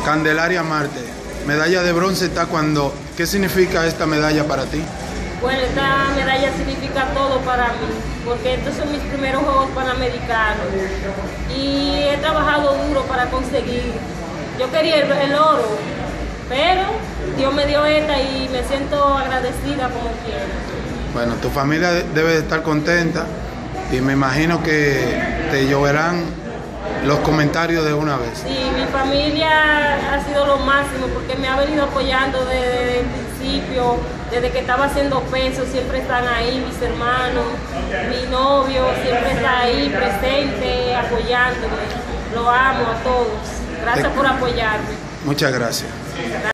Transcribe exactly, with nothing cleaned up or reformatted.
Candelaria Marte, medalla de bronce taekwondo. ¿Qué significa esta medalla para ti? Bueno, esta medalla significa todo para mí, porque estos son mis primeros Juegos Panamericanos y he trabajado duro para conseguir. Yo quería el, el oro, pero Dios me dio esta y me siento agradecida como quiera. Bueno, tu familia debe de estar contenta y me imagino que te lloverán los comentarios de una vez. Sí, mi familia ha sido lo máximo porque me ha venido apoyando desde el principio, desde que estaba haciendo peso, siempre están ahí mis hermanos, mi novio siempre está ahí presente, apoyándome. Lo amo a todos. Gracias por apoyarme. Muchas gracias.